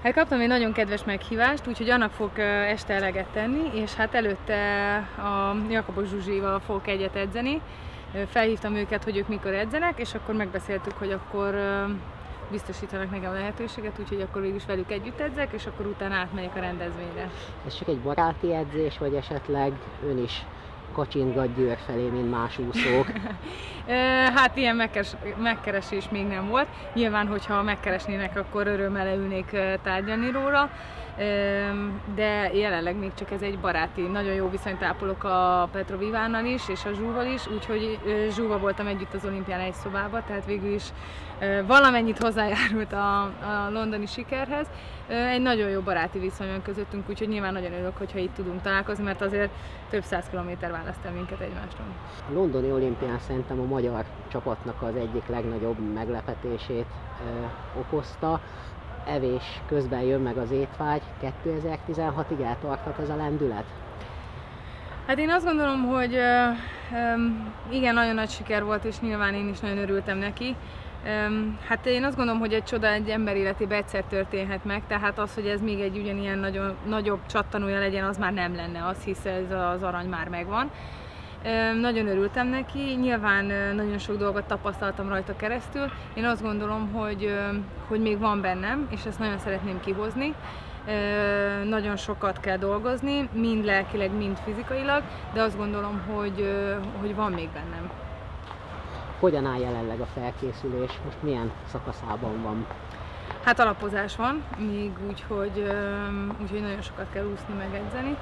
Hát kaptam egy nagyon kedves meghívást, úgyhogy annak fogok este eleget tenni, és hát előtte a Jakabos Zsuzsival fogok egyet edzeni. Felhívtam őket, hogy ők mikor edzenek, és akkor megbeszéltük, hogy akkor biztosítanak nekem lehetőséget, úgyhogy akkor végül is velük együtt edzek, és akkor utána átmegyek a rendezvényre. Ez csak egy baráti edzés, vagy esetleg ön is kacsintgat Győr felé, mint más úszók? Hát ilyen megkeresés még nem volt. Nyilván, hogyha megkeresnének, akkor örömmel leülnék tárgyalni róla. De jelenleg még csak ez egy baráti, nagyon jó viszonyt ápolok a Petrov Ivánnal is, és a Zsúval is, úgyhogy Zsúval voltam együtt az olimpián egy szobában, tehát végül is valamennyit hozzájárult a londoni sikerhez. Egy nagyon jó baráti viszony van közöttünk, úgyhogy nyilván nagyon örülök, hogyha itt tudunk találkozni, mert azért több 100 kilométer választ el minket egymástól. A londoni olimpián szerintem a magyar csapatnak az egyik legnagyobb meglepetését okozta. Evés közben jön meg az étvágy. 2016-ig eltarthat ez a lendület? Hát én azt gondolom, hogy igen, nagyon nagy siker volt, és nyilván én is nagyon örültem neki. Hát én azt gondolom, hogy egy csoda egy ember életében egyszer történhet meg, tehát az, hogy ez még egy ugyanilyen nagyon, nagyobb csattanója legyen, az már nem lenne, az hisz ez az arany már megvan. Nagyon örültem neki, nyilván nagyon sok dolgot tapasztaltam rajta keresztül. Én azt gondolom, hogy még van bennem, és ezt nagyon szeretném kihozni. Nagyon sokat kell dolgozni, mind lelkileg, mind fizikailag, de azt gondolom, hogy van még bennem. Hogyan áll jelenleg a felkészülés? Most milyen szakaszában van? Hát alapozás van, még úgyhogy nagyon sokat kell úszni, meg edzeni.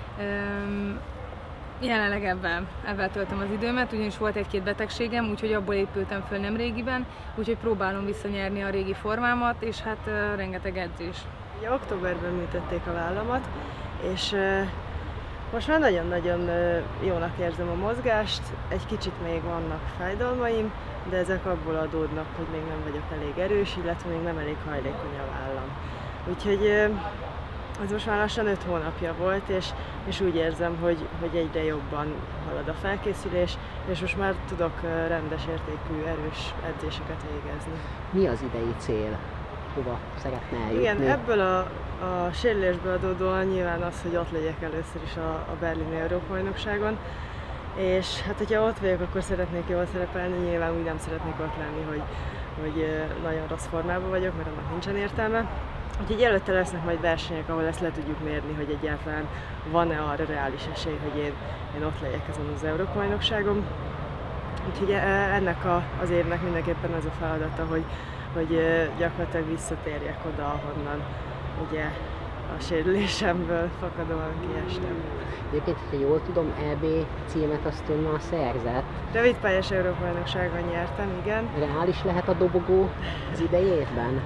Jelenleg ebben töltöm az időmet, ugyanis volt egy-két betegségem, úgyhogy abból épültem föl nem régiben, úgyhogy próbálom visszanyerni a régi formámat, és hát rengeteg edzés. Ugye októberben műtötték a vállamat, és most már nagyon-nagyon jónak érzem a mozgást, egy kicsit még vannak fájdalmaim, de ezek abból adódnak, hogy még nem vagyok elég erős, illetve még nem elég hajlékony a vállam. Úgyhogy ez most már lassan 5 hónapja volt, és úgy érzem, hogy egyre jobban halad a felkészülés, és most már tudok rendes értékű, erős edzéseket végezni. Mi az idei cél? Hova szeretne eljutni? Igen, ebből a sérülésből adódóan nyilván az, hogy ott legyek először is a berlini Európa-bajnokságon, és hát hogyha ott vagyok, akkor szeretnék jól szerepelni, nyilván úgy nem szeretnék ott lenni, hogy nagyon rossz formában vagyok, mert annak nincsen értelme. Úgyhogy előtte lesznek majd versenyek, ahol ezt le tudjuk mérni, hogy egyáltalán van-e arra reális esély, hogy én ott legyek ezen az Európa-bajnokságon. Úgyhogy ennek az évnek mindenképpen az a feladata, hogy gyakorlatilag visszatérjek oda, ahonnan ugye a sérülésemből fakadóan kiestem. Egyébként, ha jól tudom, EB címet azt ön már szerzett. Rövidpályás Európa-bajnokságon nyertem, igen. Reális lehet a dobogó az idei évben?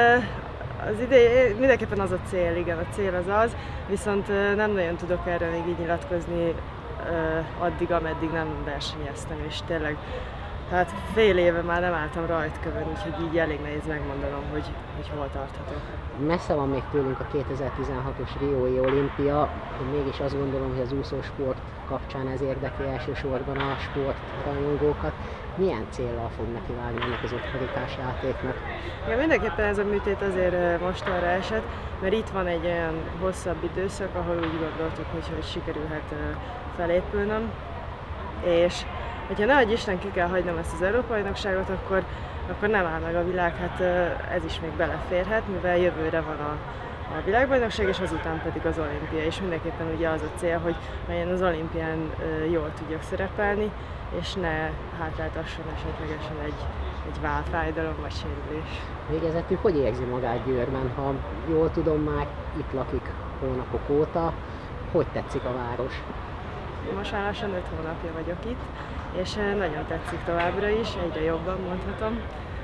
Az idei mindenképpen az a cél, igen, a cél az, viszont nem nagyon tudok erről még így nyilatkozni addig, ameddig nem versenyeztem, és tényleg hát fél éve már nem álltam rajtkövön, úgyhogy így elég nehéz megmondanom, hogy hol tarthatok. Messze van még tőlünk a 2016-os Riói olimpia, én mégis azt gondolom, hogy az úszósport kapcsán ez érdekli elsősorban a sportrajongókat. Milyen céllal fog nekivágni ennek az 5-karikás játéknak? Ja, mindenképpen ez a műtét azért mostanra esett, mert itt van egy olyan hosszabb időszak, ahol úgy gondoltuk, hogy sikerülhet felépülnöm, és hogyha nehogy Isten ki kell hagynom ezt az Európa-bajnokságot, akkor nem áll meg a világ, hát ez is még beleférhet, mivel jövőre van a világbajnokság, és azután pedig az olimpia, és mindenképpen ugye az a cél, hogy én az olimpián jól tudjak szerepelni, és ne hátráltasson esetlegesen egy válfájdalom vagy sérülés. Végezetül hogy érzi magát Győrben? Ha jól tudom, már itt lakik hónapok óta, hogy tetszik a város? Most már lassan 5 hónapja vagyok itt, és nagyon tetszik továbbra is, egyre jobban mondhatom.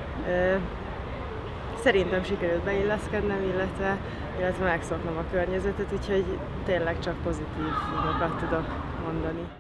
Szerintem sikerült beilleszkednem, illetve megszoknom a környezetet, úgyhogy tényleg csak pozitív dolgokat tudok mondani.